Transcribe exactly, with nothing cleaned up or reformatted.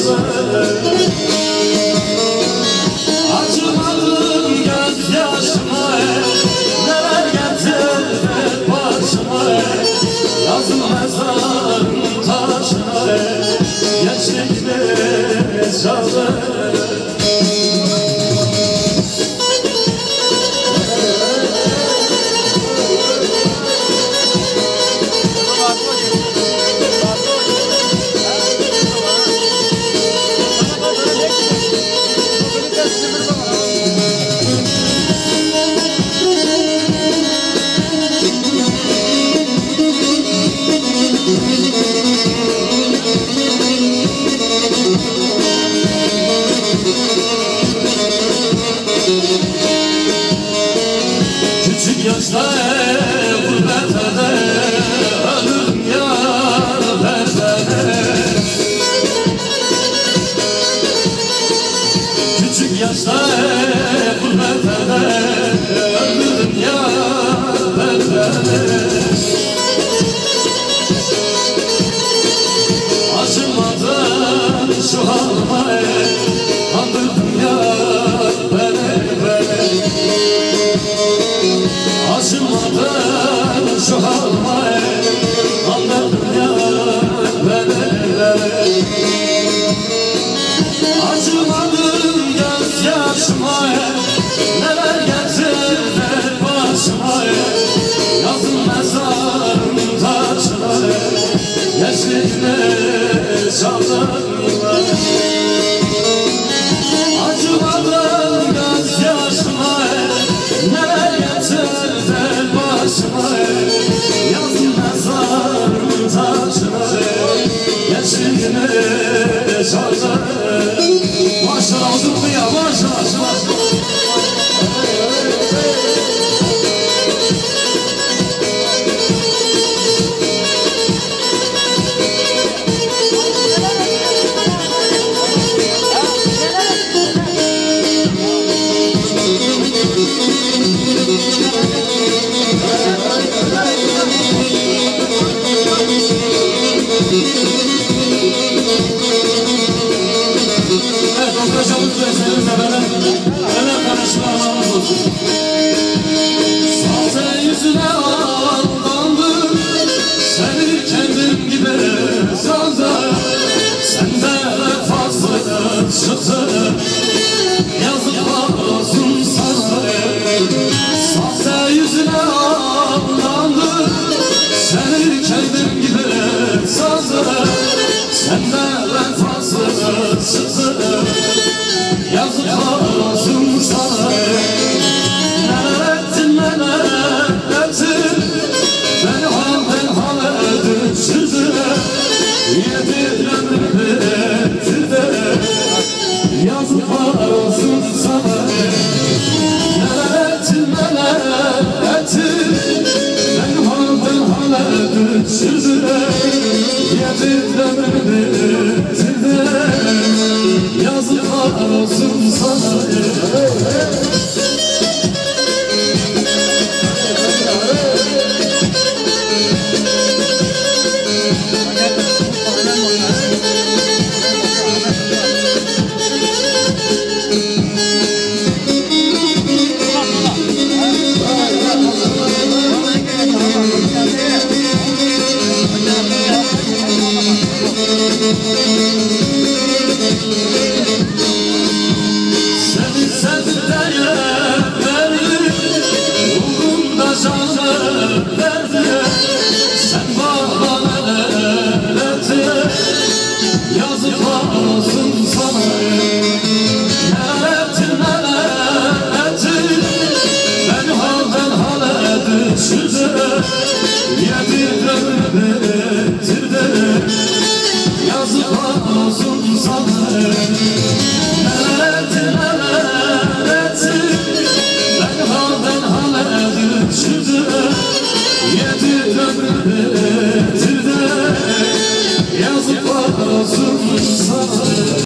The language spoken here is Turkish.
Acımadım gözyaşıma, neler getirdi başıma. Yazın mezarın taşına, gençlikli çaldı. Küçük yaşta gurbette ölürüm yar berbere. Küçük yaşta gurbette ölürüm yar berbere. Acımadan şu halime kandırdım yar berbere. Acımadan şu halime kandırdım yar berbere. Acımadım gözyaşıma, neler getirdi başıma. Yazın mezarın taşına, gençlikle çaldılar. Acımadım gözyaşıma, neler getirdi başıma. Yazın mezarın taşına, gençlikle çaldılar. Maşallah olsun mu ya, maşallah. Evet, okuyacağımız sözlerimizle beraber hemen karşılamamız olsun. Sahte yüzüne aldandım, seni kendim gibi sandım. Sende vefasızlık çıktı, yazıklar olsun sana. Sahte yüzüne aldandım, seni kendim gibi sandım. Sende vefasızlık çıktı, yazıklar olsun sana. Neler ettin, neler ettin, beni halden hale düşürdün. Yedi ömrümü bitirdin, yazıklar olsun sana. Neler ettin, neler ettin, beni halden hale düşürdün. Yedi ömrümü bitirdin, yazıklar olsun sana. Seni sevdim verdim, uğrumda canı verdim. Sen bana neler ettin, yazıklar olsun sana. Neler ettin, neler ettin, beni halden hale düşürdün. Yedi ömrümü bitirdin, yazıklar olsun sana.